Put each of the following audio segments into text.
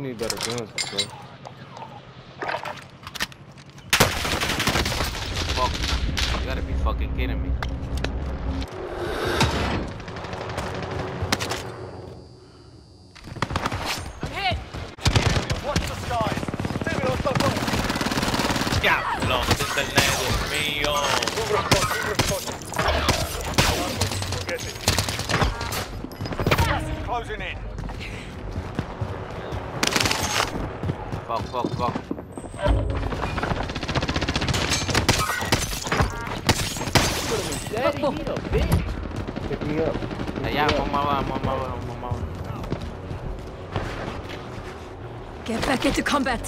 need better guns, bro. Fuck. You gotta be fucking kidding me. I'm hit! Watch the skies. Diablo, internet mío. Gas is closing in. Fuck. Daddy, he a bitch. Pick me up. Allá, vamos. Get back into combat!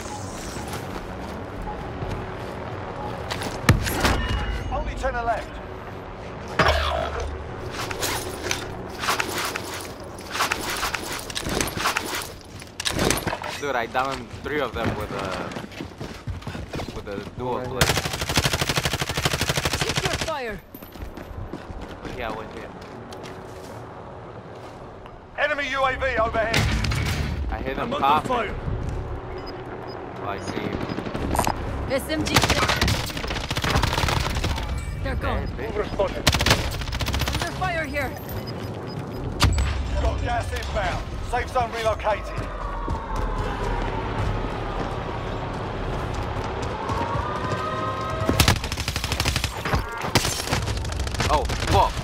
Only 10 are left. Dude, I downed 3 of them with a dual clip. Keep your fire! Wait here. Enemy UAV overhead. I hit him coughing. Oh, I see you. SMG! They're gone. Under fire here! Got gas inbound. Safe zone relocated. Oh, fuck.